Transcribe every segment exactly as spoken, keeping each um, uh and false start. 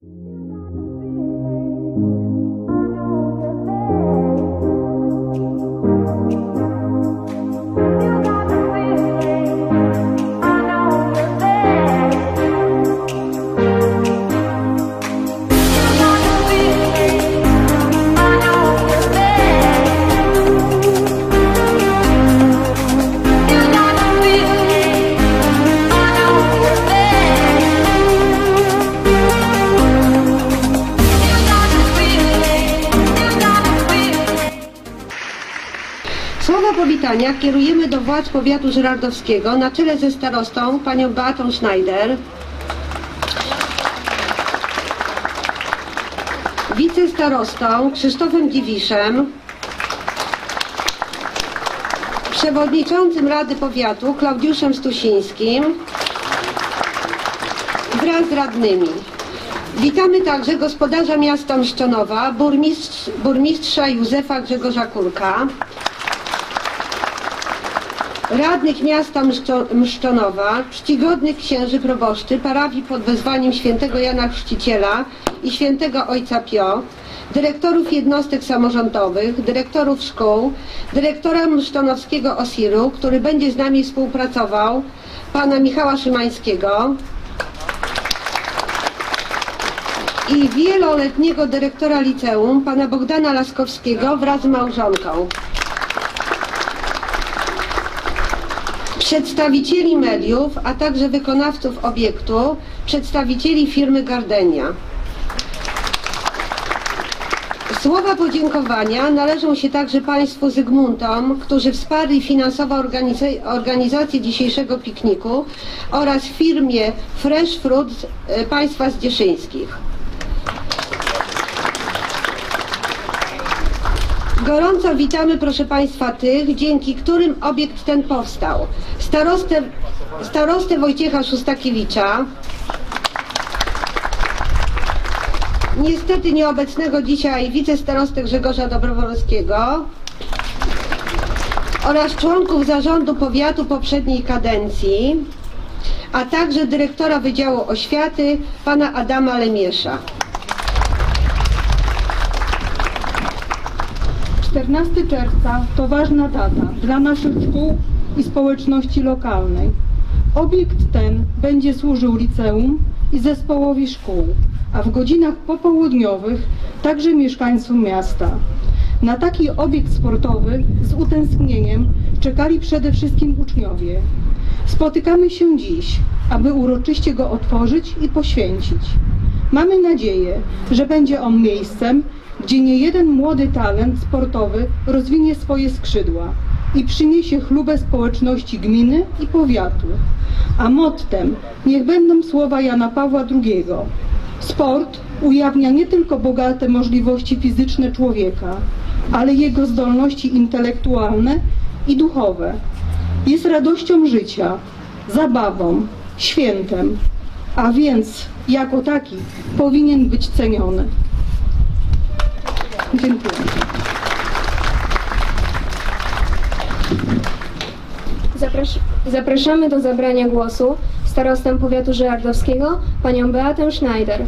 Słowa powitania kierujemy do władz powiatu żyrardowskiego na czele ze starostą panią Beatą Schneider, wicestarostą Krzysztofem Dziwiszem, przewodniczącym Rady Powiatu Klaudiuszem Stusińskim wraz z radnymi. Witamy także gospodarza miasta Mszczonowa, burmistrz, burmistrza Józefa Grzegorza Kurka, radnych miasta Mszczonowa, czcigodnych księży proboszczy parafii pod wezwaniem świętego Jana Chrzciciela i świętego Ojca Pio, dyrektorów jednostek samorządowych, dyrektorów szkół, dyrektora mszczonowskiego O S I R-u, który będzie z nami współpracował, pana Michała Szymańskiego, i wieloletniego dyrektora liceum, pana Bogdana Laskowskiego wraz z małżonką. Przedstawicieli mediów, a także wykonawców obiektu, przedstawicieli firmy Gardenia. Słowa podziękowania należą się także państwu Zygmuntom, którzy wsparli finansowo organiz- organizację dzisiejszego pikniku, oraz firmie Fresh Fruit państwa zdzieszyńskich. Gorąco witamy, proszę państwa, tych, dzięki którym obiekt ten powstał. Starostę, starostę Wojciecha Szustakiewicza, niestety nieobecnego dzisiaj wicestarostę Grzegorza Dobrowolskiego oraz członków zarządu powiatu poprzedniej kadencji, a także dyrektora Wydziału Oświaty, pana Adama Lemiesza. czternastego czerwca to ważna data dla naszych szkół i społeczności lokalnej. Obiekt ten będzie służył liceum i zespołowi szkół, a w godzinach popołudniowych także mieszkańcom miasta. Na taki obiekt sportowy z utęsknieniem czekali przede wszystkim uczniowie. Spotykamy się dziś, aby uroczyście go otworzyć i poświęcić. Mamy nadzieję, że będzie on miejscem, gdzie niejeden młody talent sportowy rozwinie swoje skrzydła i przyniesie chlubę społeczności gminy i powiatu. A mottem niech będą słowa Jana Pawła drugiego. Sport ujawnia nie tylko bogate możliwości fizyczne człowieka, ale jego zdolności intelektualne i duchowe. Jest radością życia, zabawą, świętem, a więc jako taki powinien być ceniony. Dziękuję. Zaprasz zapraszamy do zabrania głosu starostę powiatu żyrardowskiego, panią Beatę Schneider.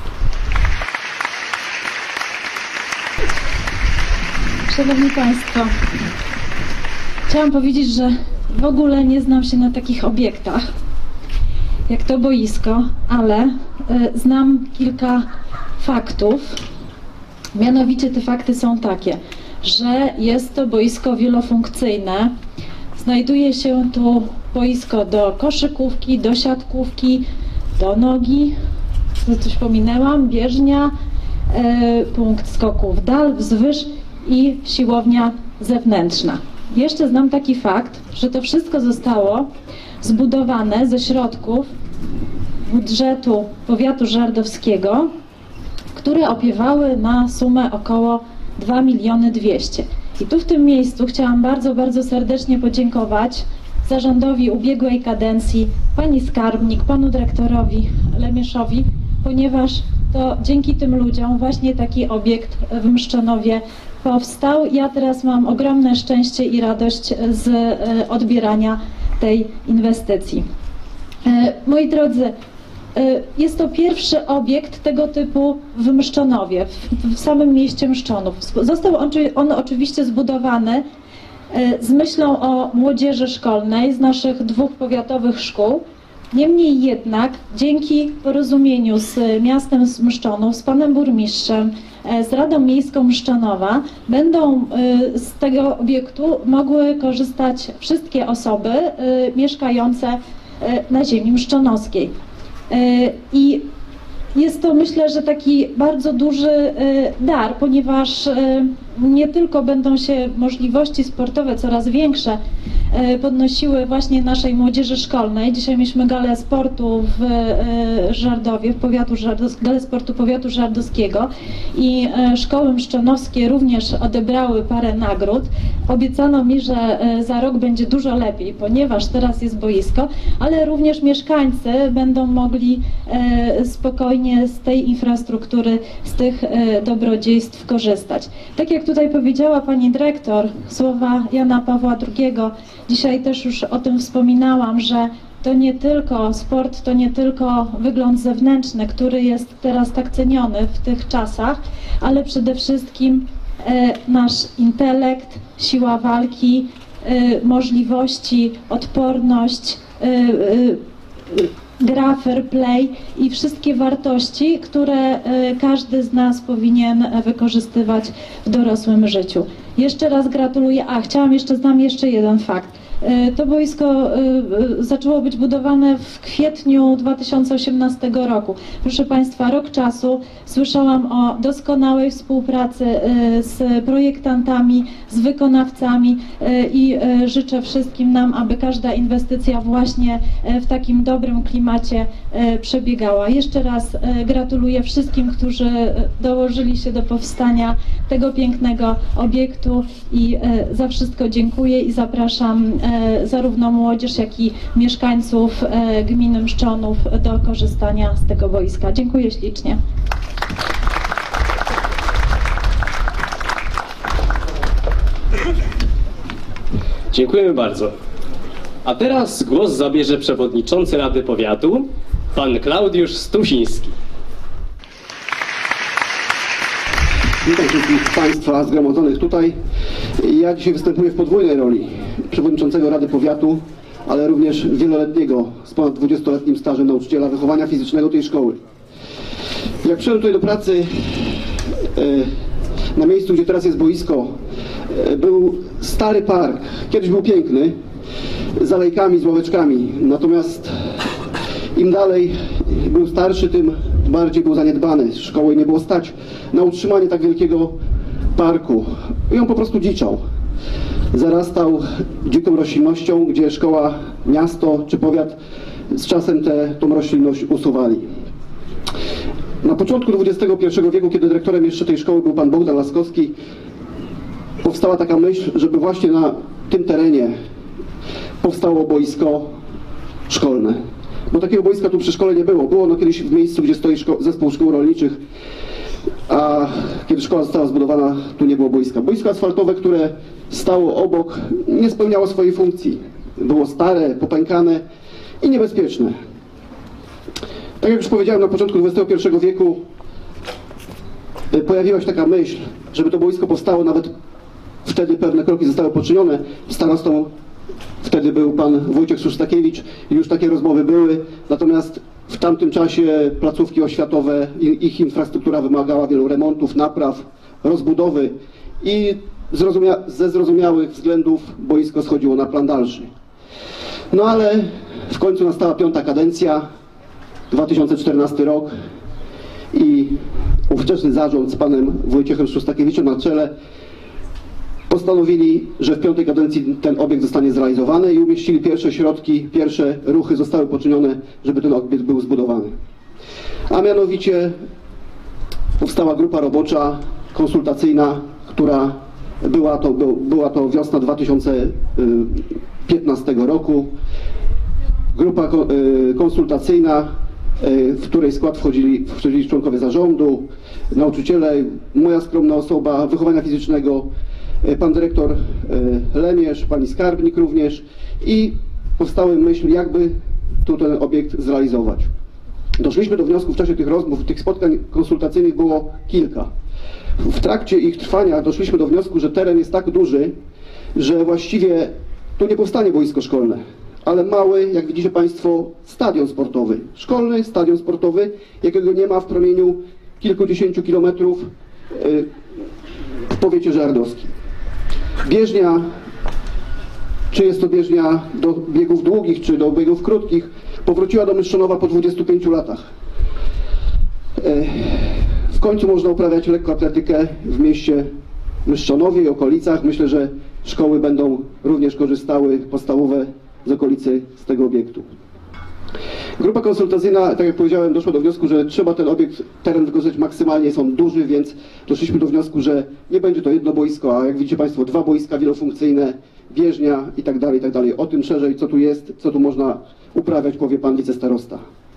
Szanowni Państwo, chciałam powiedzieć, że w ogóle nie znam się na takich obiektach, jak to boisko, ale y, znam kilka faktów. Mianowicie te fakty są takie, że jest to boisko wielofunkcyjne. Znajduje się tu boisko do koszykówki, do siatkówki, do nogi, coś pominęłam, bieżnia, y, punkt skoku w dal, wzwyż i siłownia zewnętrzna. Jeszcze znam taki fakt, że to wszystko zostało zbudowane ze środków budżetu powiatu żyrardowskiego, które opiewały na sumę około dwa miliony dwieście. I tu w tym miejscu chciałam bardzo, bardzo serdecznie podziękować zarządowi ubiegłej kadencji, pani skarbnik, panu dyrektorowi Lemieszowi, ponieważ to dzięki tym ludziom właśnie taki obiekt w Mszczonowie powstał. Ja teraz mam ogromne szczęście i radość z odbierania tej inwestycji. Moi drodzy, Jest to pierwszy obiekt tego typu w Mszczonowie, w, w samym mieście Mszczonów. Został on, on oczywiście zbudowany z myślą o młodzieży szkolnej z naszych dwóch powiatowych szkół. Niemniej jednak dzięki porozumieniu z miastem Mszczonów, z panem burmistrzem, z Radą Miejską Mszczonowa będą z tego obiektu mogły korzystać wszystkie osoby mieszkające na ziemi mszczonowskiej. I jest to, myślę, że taki bardzo duży dar, ponieważ nie tylko będą się możliwości sportowe coraz większe podnosiły właśnie naszej młodzieży szkolnej. Dzisiaj mieliśmy galę sportu w Żardowie, w powiatu Żardos, galę sportu powiatu żardowskiego i szkoły mszczonowskie również odebrały parę nagród. Obiecano mi, że za rok będzie dużo lepiej, ponieważ teraz jest boisko, ale również mieszkańcy będą mogli spokojnie z tej infrastruktury, z tych dobrodziejstw korzystać. Tak jak tutaj powiedziała pani dyrektor, słowa Jana Pawła drugiego, dzisiaj też już o tym wspominałam, że to nie tylko sport, to nie tylko wygląd zewnętrzny, który jest teraz tak ceniony w tych czasach, ale przede wszystkim e, nasz intelekt, siła walki, e, możliwości, odporność, e, e, gra, fair play i wszystkie wartości, które każdy z nas powinien wykorzystywać w dorosłym życiu. Jeszcze raz gratuluję. A, chciałam jeszcze, znam jeszcze jeden fakt. To boisko zaczęło być budowane w kwietniu dwa tysiące osiemnastego roku. Proszę Państwa, rok czasu. Słyszałam o doskonałej współpracy z projektantami, z wykonawcami i życzę wszystkim nam, aby każda inwestycja właśnie w takim dobrym klimacie przebiegała. Jeszcze raz gratuluję wszystkim, którzy dołożyli się do powstania tego pięknego obiektu i za wszystko dziękuję i zapraszam zarówno młodzież, jak i mieszkańców gminy Mszczonów do korzystania z tego boiska. Dziękuję ślicznie. Dziękujemy bardzo. A teraz głos zabierze przewodniczący Rady Powiatu, pan Klaudiusz Stusiński. Witam wszystkich Państwa zgromadzonych tutaj. Ja dzisiaj występuję w podwójnej roli przewodniczącego Rady Powiatu, ale również wieloletniego z ponad dwudziestoletnim stażem nauczyciela wychowania fizycznego tej szkoły. Jak przyszedłem tutaj do pracy na miejscu, gdzie teraz jest boisko, był stary park. Kiedyś był piękny, z alejkami, z ławeczkami. Natomiast im dalej był starszy, tym bardziej był zaniedbany. Szkoły nie było stać na utrzymanie tak wielkiego parku. I on po prostu dziczał. Zarastał dziką roślinnością, gdzie szkoła, miasto czy powiat z czasem tę tą roślinność usuwali. Na początku dwudziestego pierwszego wieku, kiedy dyrektorem jeszcze tej szkoły był pan Bogdan Laskowski, powstała taka myśl, żeby właśnie na tym terenie powstało boisko szkolne. Bo takiego boiska tu przy szkole nie było. Było ono kiedyś w miejscu, gdzie stoi szko zespół szkół rolniczych, a kiedy szkoła została zbudowana, tu nie było boiska. Boisko asfaltowe, które stało obok, nie spełniało swojej funkcji. Było stare, popękane i niebezpieczne. Tak jak już powiedziałem, na początku dwudziestego pierwszego wieku pojawiła się taka myśl, żeby to boisko powstało, nawet wtedy pewne kroki zostały poczynione. Starostą wtedy był pan Wojciech Szustakiewicz i już takie rozmowy były, natomiast w tamtym czasie placówki oświatowe i ich infrastruktura wymagała wielu remontów, napraw, rozbudowy i zrozumia ze zrozumiałych względów boisko schodziło na plan dalszy. No ale w końcu nastała piąta kadencja, dwa tysiące czternasty rok i ówczesny zarząd z panem Wojciechem Szustakiewiczem na czele postanowili, że w piątej kadencji ten obiekt zostanie zrealizowany i umieścili pierwsze środki, pierwsze ruchy zostały poczynione, żeby ten obiekt był zbudowany. A mianowicie powstała grupa robocza, konsultacyjna, która była to, była to wiosna dwa tysiące piętnastego roku. Grupa konsultacyjna, w której skład wchodzili, wchodzili członkowie zarządu, nauczyciele, moja skromna osoba, wychowania fizycznego, pan dyrektor Lemierz, pani skarbnik również i powstały myśli, jakby tu ten obiekt zrealizować. Doszliśmy do wniosku w czasie tych rozmów, tych spotkań konsultacyjnych było kilka. W trakcie ich trwania doszliśmy do wniosku, że teren jest tak duży, że właściwie tu nie powstanie boisko szkolne, ale mały, jak widzicie Państwo, stadion sportowy. Szkolny stadion sportowy, jakiego nie ma w promieniu kilkudziesięciu kilometrów w powiecie żardowskim. Bieżnia, czy jest to bieżnia do biegów długich, czy do biegów krótkich, powróciła do Myszczonowa po dwudziestu pięciu latach. W końcu można uprawiać lekkoatletykę w mieście Myszczonowie i okolicach. Myślę, że szkoły będą również korzystały, podstawowe z okolicy, z tego obiektu. Grupa konsultacyjna, tak jak powiedziałem, doszła do wniosku, że trzeba ten obiekt, teren wykorzystać maksymalnie, jest on duży, więc doszliśmy do wniosku, że nie będzie to jedno boisko, a jak widzicie Państwo, dwa boiska wielofunkcyjne, bieżnia i tak dalej, i tak dalej. O tym szerzej, co tu jest, co tu można uprawiać, powie Pan wicestarosta.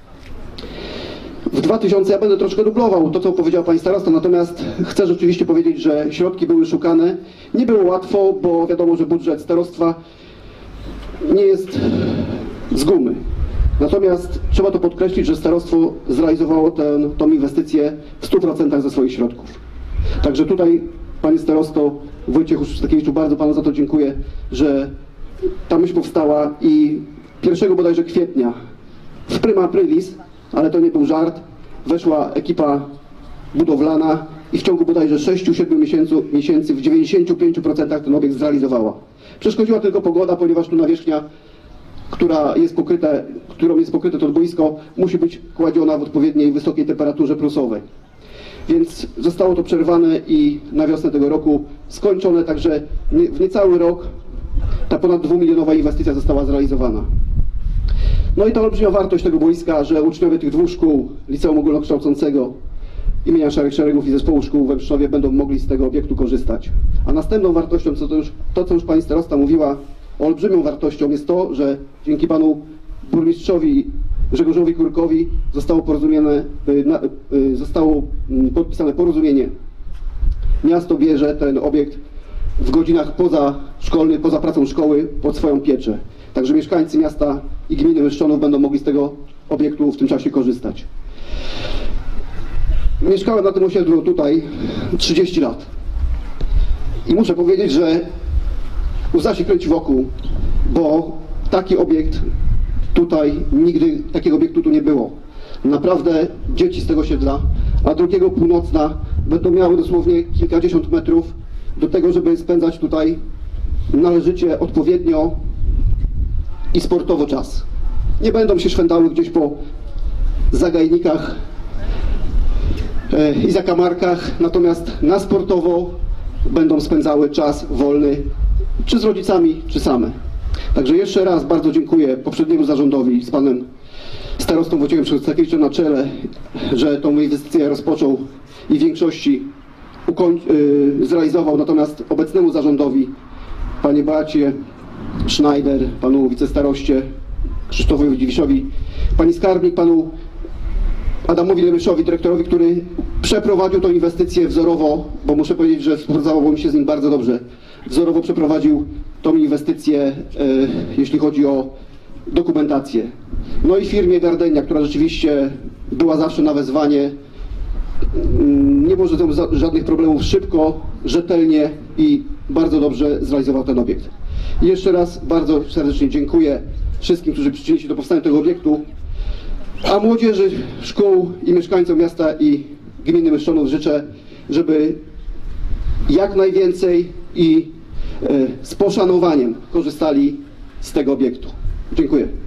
W dwa tysiące, ja będę troszkę dublował to, co powiedział Pani starosta, natomiast chcę rzeczywiście powiedzieć, że środki były szukane. Nie było łatwo, bo wiadomo, że budżet starostwa nie jest z gumy. Natomiast trzeba to podkreślić, że starostwo zrealizowało tę tą inwestycję w stu procentach ze swoich środków. Także tutaj, Panie starosto Wojciechu Stakiewiczu, bardzo Panu za to dziękuję, że ta myśl powstała i pierwszego bodajże kwietnia w prima aprilis, ale to nie był żart, weszła ekipa budowlana i w ciągu bodajże sześciu siedmiu miesięcy w dziewięćdziesięciu pięciu procentach ten obiekt zrealizowała. Przeszkodziła tylko pogoda, ponieważ tu nawierzchnia, która jest pokryte, którą jest pokryte to boisko, musi być kładziona w odpowiedniej wysokiej temperaturze plusowej. Więc zostało to przerwane i na wiosnę tego roku skończone, także w niecały rok ta ponad dwumilionowa inwestycja została zrealizowana. No i ta olbrzymia wartość tego boiska, że uczniowie tych dwóch szkół, Liceum Ogólnokształcącego imienia Szarych Szeregów i Zespołu Szkół we Mszczowie będą mogli z tego obiektu korzystać. A następną wartością, co to, już, to co już Pani starosta mówiła, olbrzymią wartością jest to, że dzięki Panu burmistrzowi Grzegorzowi Kurkowi zostało porozumiane, zostało podpisane porozumienie. Miasto bierze ten obiekt w godzinach pozaszkolnych, poza pracą szkoły pod swoją pieczę. Także mieszkańcy miasta i gminy Myszczonów będą mogli z tego obiektu w tym czasie korzystać. Mieszkałem na tym osiedlu tutaj trzydzieści lat i muszę powiedzieć, że łza się kręci wokół, bo taki obiekt tutaj, nigdy takiego obiektu tu nie było. Naprawdę dzieci z tego osiedla, a drugiego północna będą miały dosłownie kilkadziesiąt metrów do tego, żeby spędzać tutaj należycie, odpowiednio i sportowo czas. Nie będą się szwędały gdzieś po zagajnikach i zakamarkach, natomiast na sportowo będą spędzały czas wolny, czy z rodzicami, czy same. Także jeszcze raz bardzo dziękuję poprzedniemu zarządowi z Panem starostą Wojciechem Stakiewiczem na czele, że tą inwestycję rozpoczął i w większości yy, zrealizował, natomiast obecnemu zarządowi, Panie Beacie Schneider, Panu wicestaroście Krzysztofowi Dziwiszowi, Pani skarbnik, Panu Adamowi Lemyszowi, dyrektorowi, który przeprowadził tę inwestycję wzorowo, bo muszę powiedzieć, że współpracowało mi się z nim bardzo dobrze. Wzorowo przeprowadził tą inwestycję, e, jeśli chodzi o dokumentację. No i firmie Gardenia, która rzeczywiście była zawsze na wezwanie, nie było żadnych problemów, szybko, rzetelnie i bardzo dobrze zrealizował ten obiekt. I jeszcze raz bardzo serdecznie dziękuję wszystkim, którzy przyczynili się do powstania tego obiektu, a młodzieży szkół i mieszkańcom miasta i gminy Myszczonów życzę, żeby jak najwięcej i z poszanowaniem korzystali z tego obiektu. Dziękuję.